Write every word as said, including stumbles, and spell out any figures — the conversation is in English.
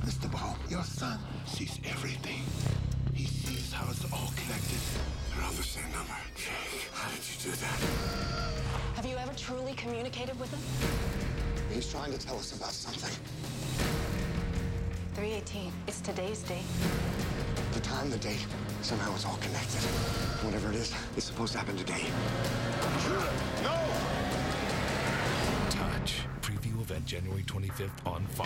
Mister Ball, your son sees everything. He sees how it's all connected. They're all the same number. Jake, how did you do that? Have you ever truly communicated with him? He's trying to tell us about something. three eighteen. It's today's date. The time, the date, somehow it's all connected. Whatever it is, it's supposed to happen today. No! Touch. Preview event January twenty-fifth on Fox.